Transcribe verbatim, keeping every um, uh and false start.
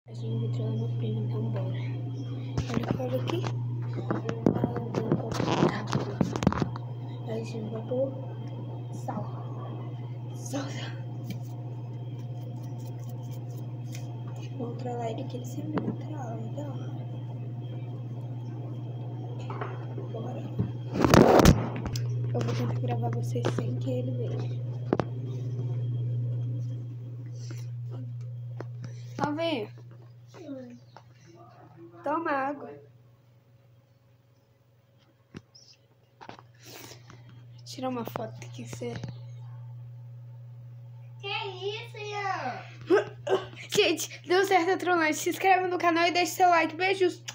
A gente entrou no primo, então bora. Olha a cor aqui. Aí a gente vai pôr sal. Sal, sal. Vou controlar ele que ele sempre controla, então. Bora. Eu vou tentar gravar vocês sem que ele veja. Tá vendo? Toma água. Tirar uma foto aqui, você. Que isso, Ian? Gente, deu certo a trollagem. Se inscreve no canal e deixa seu like. Beijos.